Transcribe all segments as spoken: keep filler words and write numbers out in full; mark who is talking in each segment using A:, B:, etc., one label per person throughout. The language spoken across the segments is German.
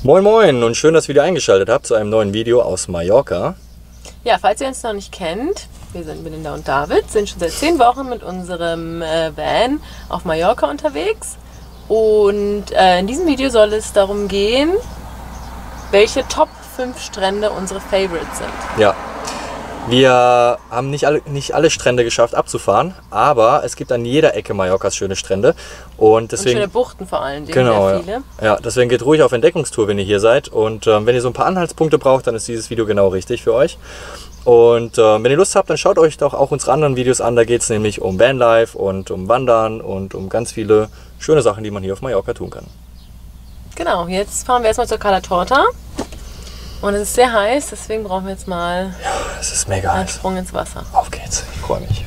A: Moin Moin und schön, dass ihr wieder eingeschaltet habt zu einem neuen Video aus Mallorca.
B: Ja, falls ihr uns noch nicht kennt, wir sind Belinda und David, sind schon seit zehn Wochen mit unserem äh, Van auf Mallorca unterwegs. Und äh, in diesem Video soll es darum gehen, welche Top fünf Strände unsere Favorites sind.
A: Ja, wir haben nicht alle, nicht alle Strände geschafft abzufahren, aber es gibt an jeder Ecke Mallorcas schöne Strände. Und deswegen,
B: und schöne Buchten vor allem,
A: genau,
B: sehr viele.
A: Ja. ja, deswegen geht ruhig auf Entdeckungstour, wenn ihr hier seid. Und ähm, wenn ihr so ein paar Anhaltspunkte braucht, dann ist dieses Video genau richtig für euch. Und äh, wenn ihr Lust habt, dann schaut euch doch auch unsere anderen Videos an. Da geht es nämlich um Vanlife und um Wandern und um ganz viele schöne Sachen, die man hier auf Mallorca tun kann.
B: Genau, jetzt fahren wir erstmal zur Cala Torta. Und es ist sehr heiß, deswegen brauchen wir jetzt mal
A: ja, es ist mega
B: einen
A: heiß.
B: Sprung ins Wasser.
A: Auf geht's, ich freue mich.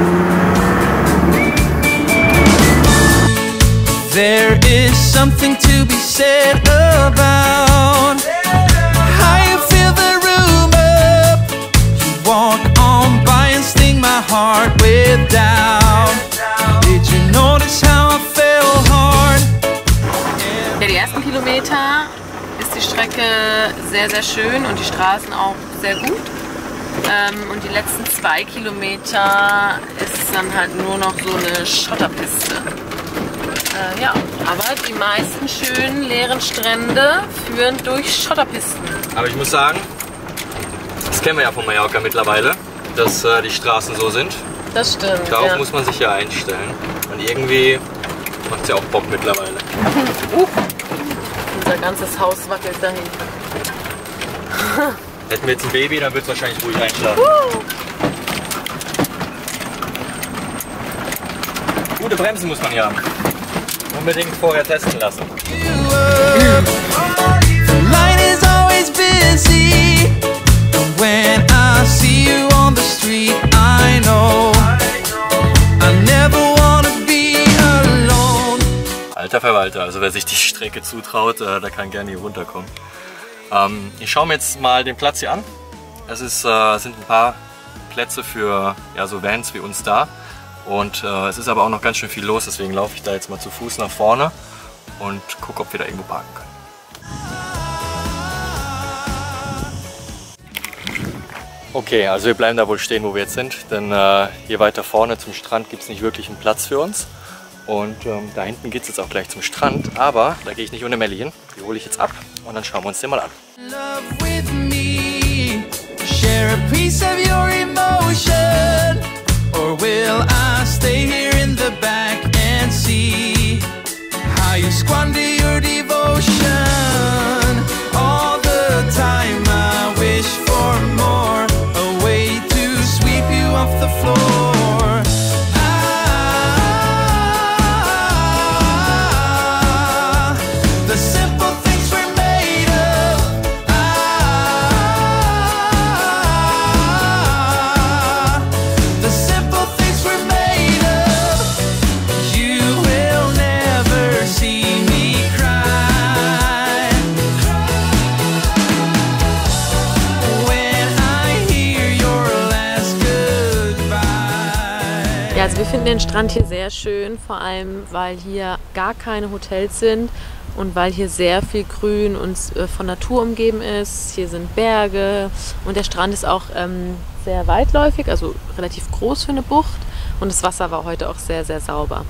C: There is something to be said about how you fill the room up. You walk on by and sting my heart with doubt. Did you notice how I fell hard?
B: Ja, die ersten Kilometer ist die Strecke sehr, sehr schön und die Straßen auch sehr gut. Ähm, und die letzten zwei Kilometer ist dann halt nur noch so eine Schotterpiste. Äh, ja, aber die meisten schönen leeren Strände führen durch Schotterpisten.
A: Aber ich muss sagen, das kennen wir ja von Mallorca mittlerweile, dass äh, die Straßen so sind.
B: Das stimmt.
A: Darauf
B: ja.
A: muss man sich ja einstellen. Und irgendwie macht es ja auch Bock mittlerweile.
B: uh, unser ganzes Haus wackelt dahin.
A: Hätten wir jetzt ein Baby, dann wird es wahrscheinlich ruhig einschlafen.
B: Uh.
A: Gute Bremsen muss man hier haben. Unbedingt vorher testen lassen. Alter Verwalter, also wer sich die Strecke zutraut, äh, der kann gerne hier runterkommen. Ähm, ich schaue mir jetzt mal den Platz hier an. Es ist, äh, sind ein paar Plätze für ja, so Vans wie uns da. Und äh, es ist aber auch noch ganz schön viel los, deswegen laufe ich da jetzt mal zu Fuß nach vorne und gucke, ob wir da irgendwo parken können. Okay, also wir bleiben da wohl stehen, wo wir jetzt sind, denn äh, hier weiter vorne zum Strand gibt es nicht wirklich einen Platz für uns. Und ähm, da hinten geht es jetzt auch gleich zum Strand, aber da gehe ich nicht ohne Melli hin. Die hole ich jetzt ab und dann schauen wir uns den mal an.
C: Or will I stay here in the back and see how you squander your devotion all the time? I wish for more, a way to sweep you off the floor. Ah, the simple things we're made of. Ah, the simple things we're made of. You will never see me cry when I hear your last goodbye.
B: Ja, also wir finden den Strand hier sehr schön, vor allem weil hier gar keine Hotels sind und weil hier sehr viel Grün und äh, von Natur umgeben ist. Hier sind Berge und der Strand ist auch ähm, sehr weitläufig, also relativ groß für eine Bucht und das Wasser war heute auch sehr, sehr sauber.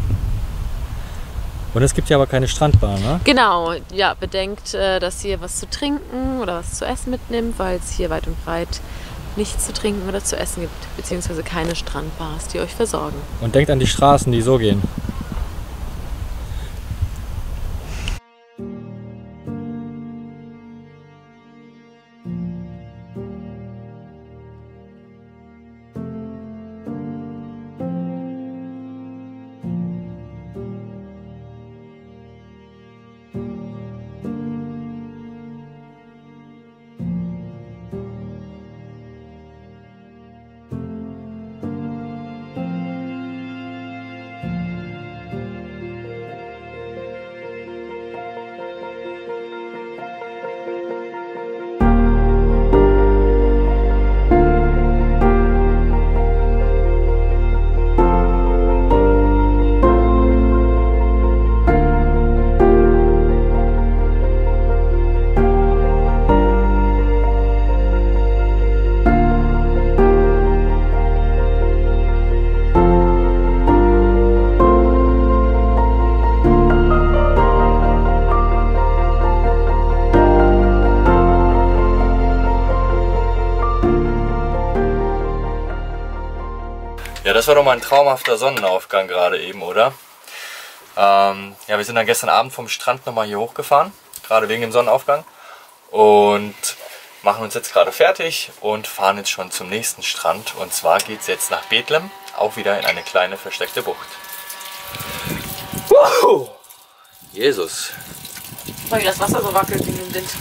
A: Und es gibt ja aber keine Strandbahn, ne?
B: Genau, ja, bedenkt, äh, dass ihr was zu trinken oder was zu essen mitnimmt, weil es hier weit und breit nichts zu trinken oder zu essen gibt, beziehungsweise keine Strandbars, die euch versorgen.
A: Und denkt an die Straßen, die so gehen. das war doch mal ein traumhafter Sonnenaufgang gerade eben, oder? Ähm, ja, wir sind dann gestern Abend vom Strand nochmal hier hochgefahren, gerade wegen dem Sonnenaufgang. Und machen uns jetzt gerade fertig und fahren jetzt schon zum nächsten Strand. Und zwar geht es jetzt nach Bethlehem, auch wieder in eine kleine versteckte Bucht. Wow. Jesus.
B: Weil das Wasser so wackelt wegen dem Wind.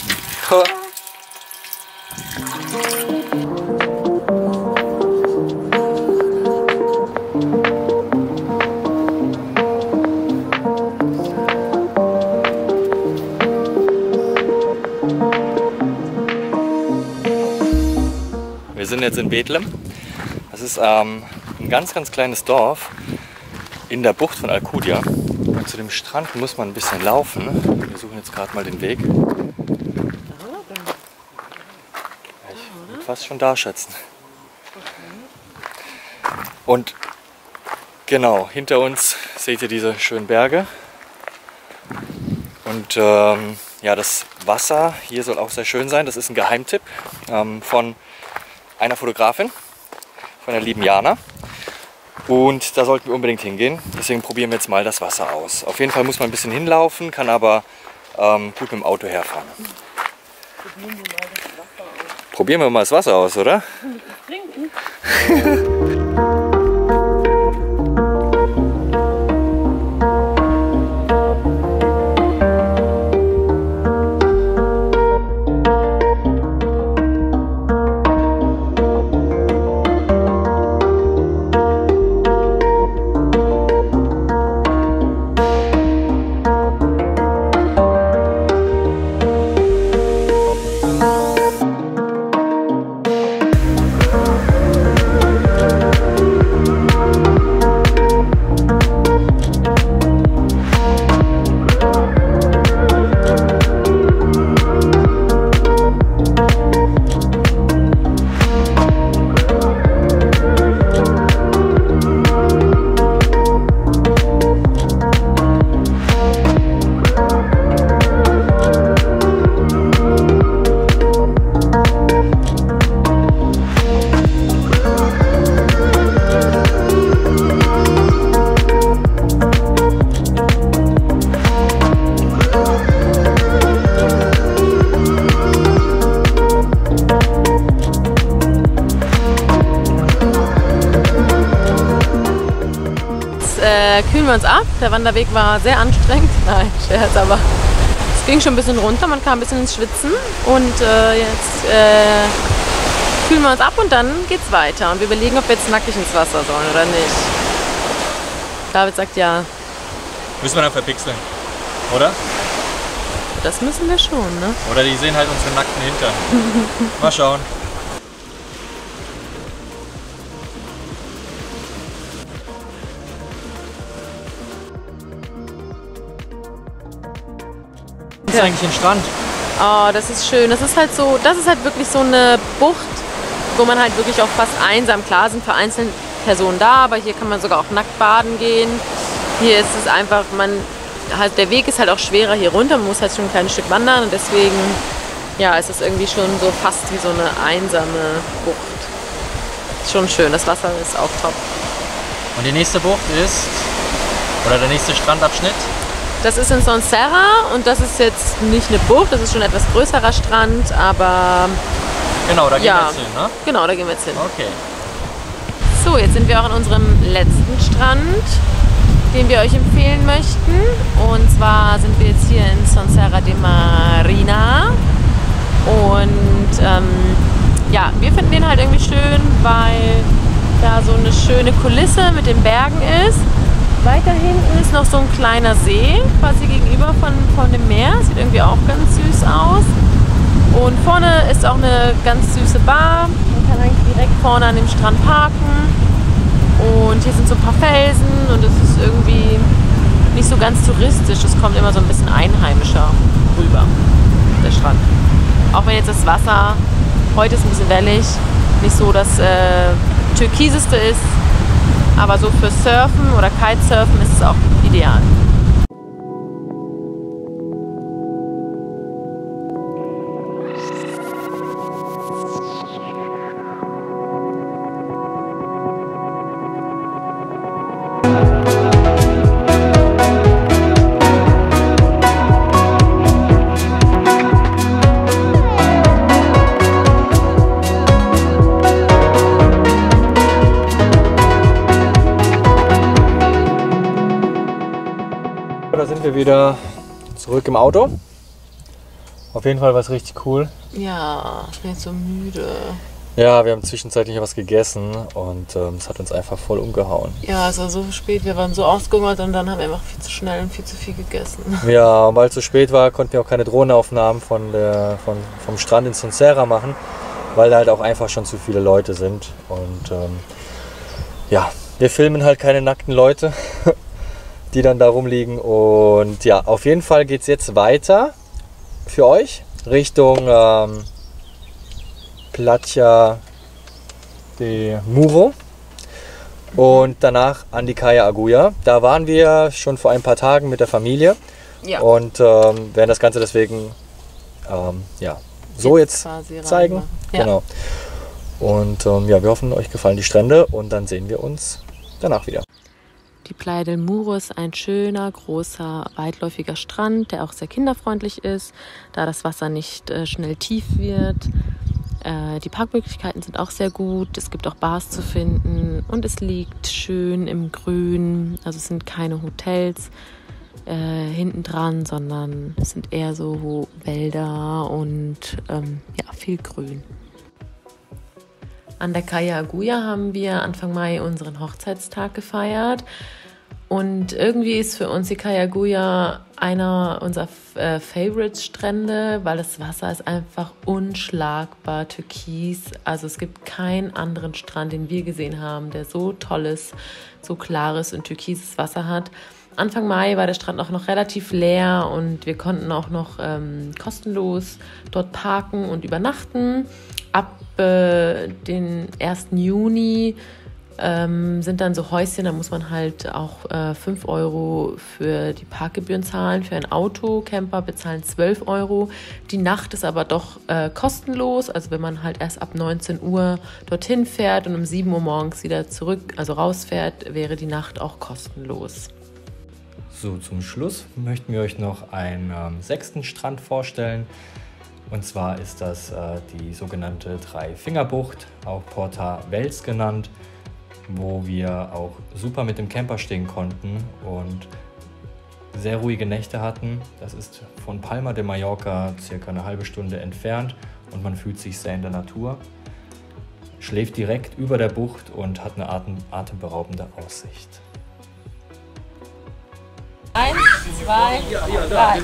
A: Wir sind jetzt in Bethlehem. Das ist ähm, ein ganz, ganz kleines Dorf in der Bucht von Al-Qudia. Und zu dem Strand muss man ein bisschen laufen. Wir suchen jetzt gerade mal den Weg. Ich würde fast schon da schätzen. Und genau, hinter uns seht ihr diese schönen Berge. Und ähm, ja, das Wasser hier soll auch sehr schön sein. Das ist ein Geheimtipp ähm, von einer Fotografin, von der lieben Jana. Und da sollten wir unbedingt hingehen. Deswegen probieren wir jetzt mal das Wasser aus. Auf jeden Fall muss man ein bisschen hinlaufen, kann aber ähm, gut mit dem Auto herfahren. Probieren wir mal das Wasser aus, oder?
B: Trinken. Kühlen wir uns ab. Der Wanderweg war sehr anstrengend. Nein, Scherz, aber es ging schon ein bisschen runter. Man kam ein bisschen ins Schwitzen. Und äh, jetzt äh, kühlen wir uns ab und dann geht's weiter. Und wir überlegen, ob wir jetzt nackig ins Wasser sollen oder nicht. David sagt ja.
A: Müssen wir dann verpixeln, oder?
B: Das müssen wir schon, ne?
A: Oder die sehen halt unsere nackten Hintern. Mal schauen. Das ist eigentlich ein Strand.
B: Oh, das ist schön. Das ist halt so, das ist halt wirklich so eine Bucht, wo man halt wirklich auch fast einsam, klar sind vereinzelt Personen da, aber hier kann man sogar auch nackt baden gehen. Hier ist es einfach, man, halt, der Weg ist halt auch schwerer hier runter, man muss halt schon ein kleines Stück wandern und deswegen, ja, ist es irgendwie schon so fast wie so eine einsame Bucht. Ist schon schön, das Wasser ist auch top.
A: Und die nächste Bucht ist, oder der nächste Strandabschnitt?
B: Das ist in Son Serra und das ist jetzt nicht eine Bucht, das ist schon ein etwas größerer Strand, aber...
A: Genau, da gehen
B: ja,
A: wir jetzt hin, ne?
B: Genau, da gehen wir jetzt hin.
A: Okay.
B: So, jetzt sind wir auch an unserem letzten Strand, den wir euch empfehlen möchten. Und zwar sind wir jetzt hier in Son Serra de Marina. Und ähm, ja, wir finden den halt irgendwie schön, weil da so eine schöne Kulisse mit den Bergen ist. Weiter hinten ist noch so ein kleiner See, quasi gegenüber von, von dem Meer. Sieht irgendwie auch ganz süß aus. Und vorne ist auch eine ganz süße Bar. Man kann eigentlich direkt vorne an dem Strand parken. Und hier sind so ein paar Felsen und es ist irgendwie nicht so ganz touristisch. Es kommt immer so ein bisschen einheimischer rüber, der Strand. Auch wenn jetzt das Wasser, heute ist ein bisschen wellig, nicht so das äh, türkiseste ist. Aber so für Surfen oder Kitesurfen ist es auch ideal.
A: wieder zurück im Auto. Auf jeden Fall war es richtig cool.
B: Ja, ich bin jetzt so müde.
A: Ja, wir haben zwischenzeitlich was gegessen und ähm, es hat uns einfach voll umgehauen.
B: Ja, es war so spät, wir waren so ausgehungert und dann haben wir einfach viel zu schnell und viel zu viel gegessen.
A: Ja, und weil es so spät war, konnten wir auch keine Drohnenaufnahmen von der, von, vom Strand in Sonserra machen, weil da halt auch einfach schon zu viele Leute sind. Und ähm, ja, wir filmen halt keine nackten Leute, die dann da rumliegen. Und ja, auf jeden Fall geht es jetzt weiter für euch Richtung ähm, Platja de Muro und danach an die Caia Agulla. Da waren wir schon vor ein paar Tagen mit der Familie
B: Ja.
A: und ähm, werden das Ganze deswegen ähm, ja, so jetzt,
B: jetzt
A: zeigen.
B: Ja.
A: Genau. Und ähm, ja, wir hoffen, euch gefallen die Strände und dann sehen wir uns danach wieder.
B: Die Playa del Muro ist ein schöner, großer, weitläufiger Strand, der auch sehr kinderfreundlich ist, da das Wasser nicht äh, schnell tief wird. Äh, die Parkmöglichkeiten sind auch sehr gut, es gibt auch Bars zu finden und es liegt schön im Grün. Also es sind keine Hotels äh, hinten dran, sondern es sind eher so Wälder und ähm, ja, viel Grün. An der Caia Agulla haben wir Anfang Mai unseren Hochzeitstag gefeiert und irgendwie ist für uns die Caia Agulla einer unserer äh, Favorite-Strände, weil das Wasser ist einfach unschlagbar türkis. Also es gibt keinen anderen Strand, den wir gesehen haben, der so tolles, so klares und türkises Wasser hat. Anfang Mai war der Strand auch noch relativ leer und wir konnten auch noch ähm, kostenlos dort parken und übernachten. Ab äh, den ersten Juni ähm, sind dann so Häuschen, da muss man halt auch äh, fünf Euro für die Parkgebühren zahlen. Für ein Auto, Camper bezahlen zwölf Euro. Die Nacht ist aber doch äh, kostenlos, also wenn man halt erst ab neunzehn Uhr dorthin fährt und um sieben Uhr morgens wieder zurück, also rausfährt, wäre die Nacht auch kostenlos.
A: So, zum Schluss möchten wir euch noch einen ähm, sechsten Strand vorstellen. Und zwar ist das äh, die sogenannte Drei-Finger-Bucht, auch Porta Vels genannt, wo wir auch super mit dem Camper stehen konnten und sehr ruhige Nächte hatten. Das ist von Palma de Mallorca circa eine halbe Stunde entfernt und man fühlt sich sehr in der Natur. Schläft direkt über der Bucht und hat eine atem atemberaubende Aussicht.
B: Eins, zwei, drei.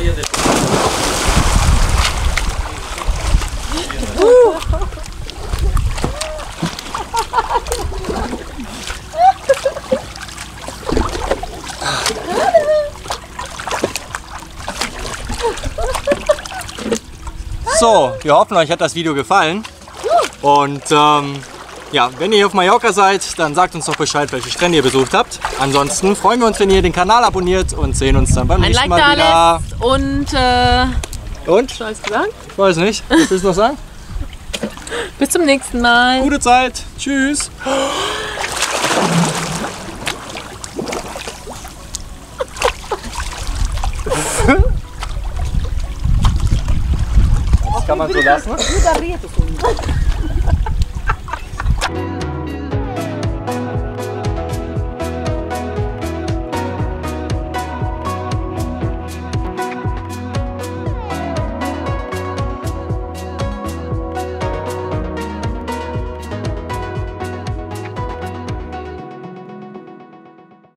A: So, wir hoffen, euch hat das Video gefallen. Und ähm, ja, wenn ihr hier auf Mallorca seid, dann sagt uns doch Bescheid, welche Strände ihr besucht habt. Ansonsten freuen wir uns, wenn ihr den Kanal abonniert und sehen uns dann beim
B: Ein
A: nächsten
B: Like
A: Mal
B: da
A: wieder.
B: lässt und äh,
A: Und?
B: was soll ich sagen?
A: Ich weiß nicht. Was willst du noch sagen?
B: Bis zum nächsten Mal.
A: Gute Zeit. Tschüss. Das kann man so lassen.